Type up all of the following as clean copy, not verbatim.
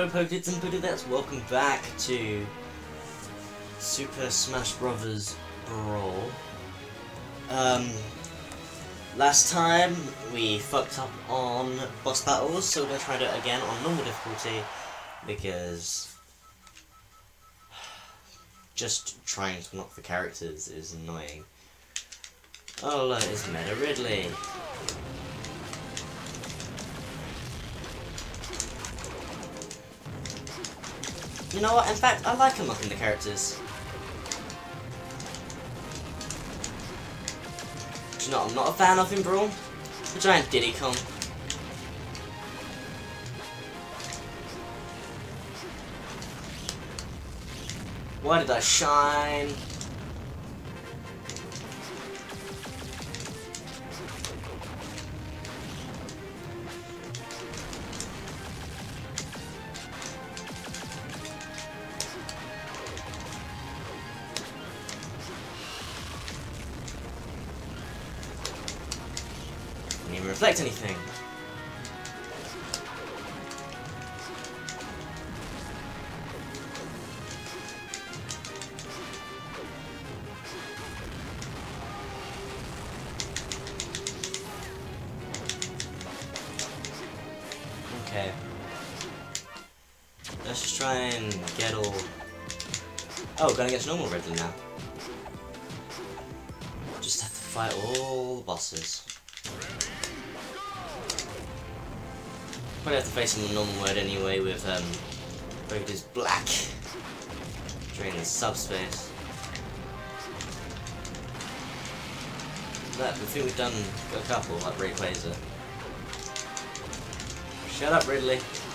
Hello Pokedettes and Pokedettes, welcome back to Super Smash Bros. Brawl. Last time we fucked up on boss battles, so we're going to try to do it again on normal difficulty, because just trying to knock the characters is annoying. Oh look, it's Meta Ridley. You know what, in fact, I like unlocking the characters. Do you know what I'm not a fan of in Brawl? The giant Diddy Kong. Why did I shine? Didn't even reflect anything. Okay. Let's just try and get all... Oh, going against normal Ridley now. Just have to fight all the bosses. Probably have to face him in normal mode anyway with both his black during the subspace. But I think we've done a couple, like Rayquaza. Shut up, Ridley.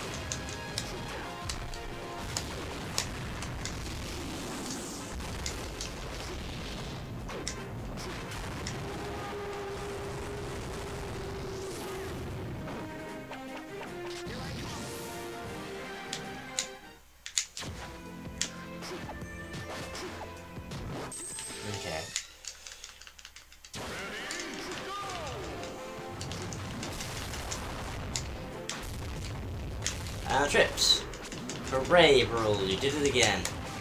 Okay. And trips. Hooray, Brawl, you did it again.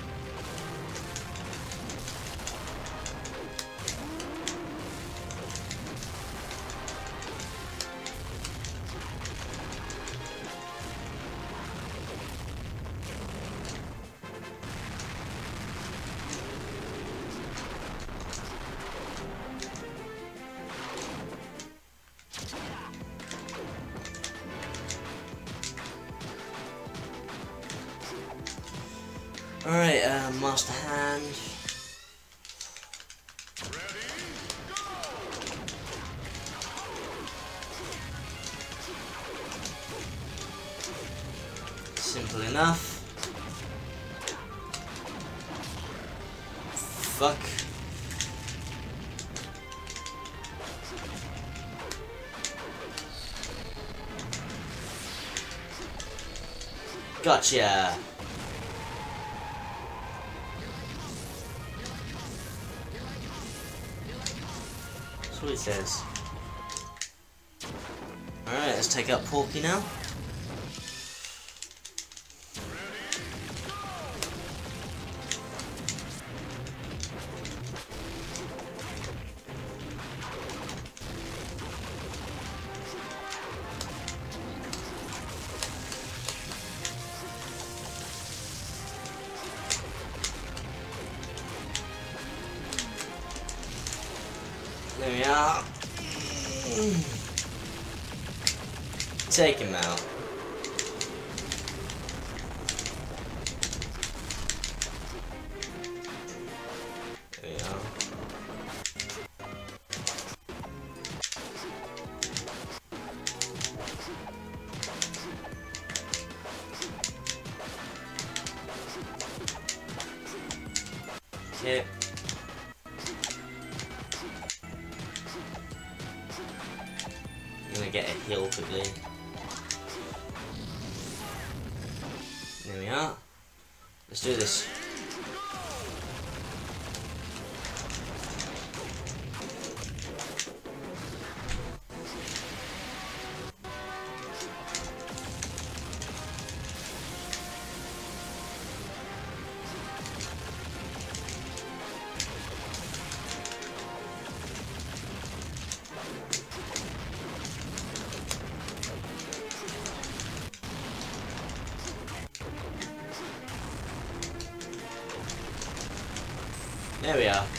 Alright, Master Hand. Simple enough. Fuck. Gotcha. That's what it says. Alright, let's take out Porky now. There we are. Take him out. There we are. Okay. I'm gonna get a heal quickly. There we are. Let's do this. There we are.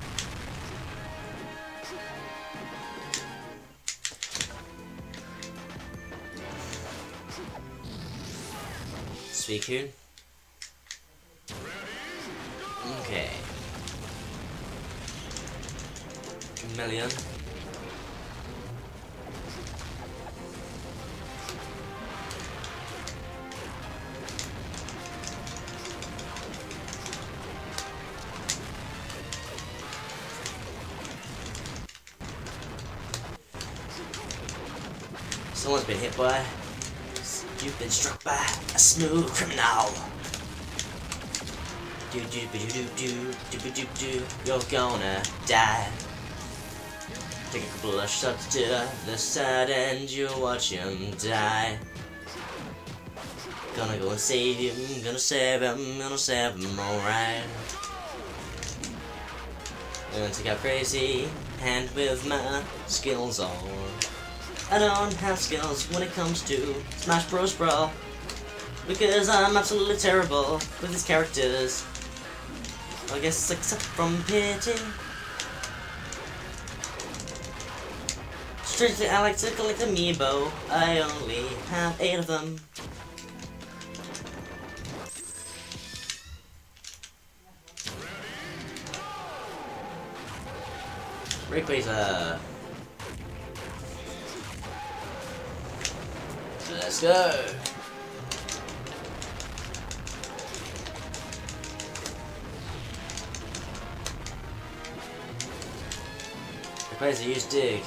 Secound. Okay. Million. Someone's been hit by. You've been struck by a smooth criminal. Do do do do do do do do do. You're gonna die. Take a couple of shots to the side and you watch him die. Gonna go and save him, gonna save him, alright. Gonna take out crazy hand with my skills on. I don't have skills when it comes to Smash Bros. Brawl, because I'm absolutely terrible with these characters. I guess except from pitching. Strangely, I like to collect amiibo. I only have 8 of them. Rayquaza. Let's go. Rayquaza, use dig.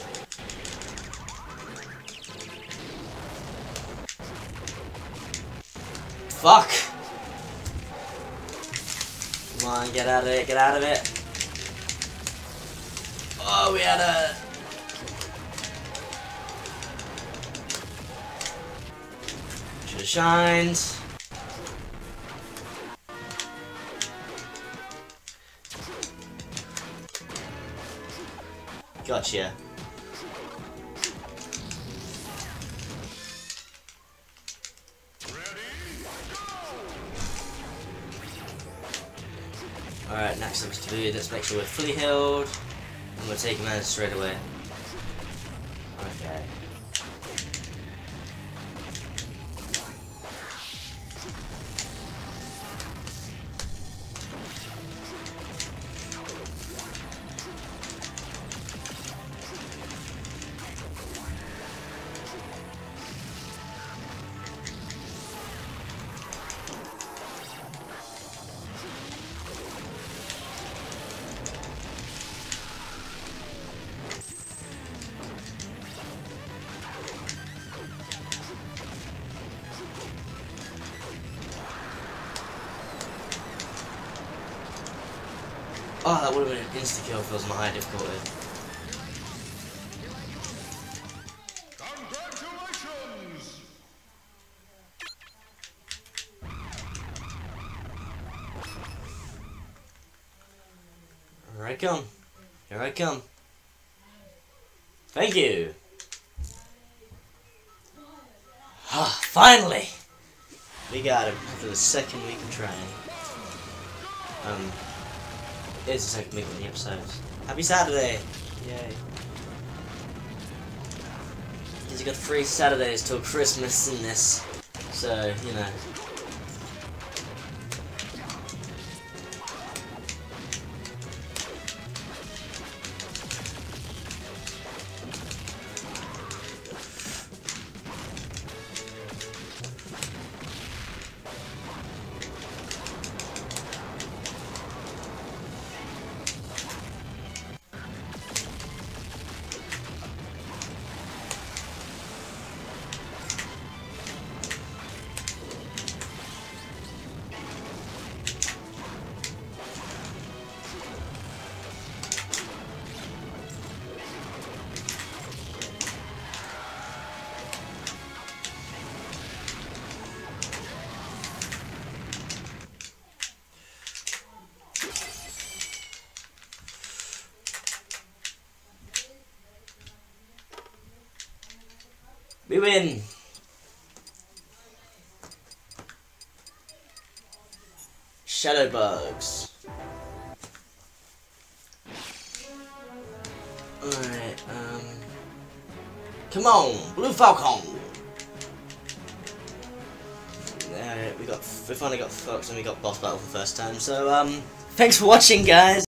Fuck! Come on, get out of it, get out of it. Oh, we had a... Should've shined. Gotcha. Alright, next up to do, let's make sure we're fully healed. And we'll take him out straight away. Okay. Oh, that would have been an insta-kill if it was on high difficulty. Congratulations! Here I come. Here I come. Thank you! Ah, finally! We got him after the second week of trying. It's the second week of the episodes. Happy Saturday! Yay. Because you got 3 Saturdays till Christmas in this. So, you know. We win! Shadow bugs. Alright, come on, Blue Falcon! Alright, we finally got Fox and we got boss battle for the first time, so, thanks for watching, guys!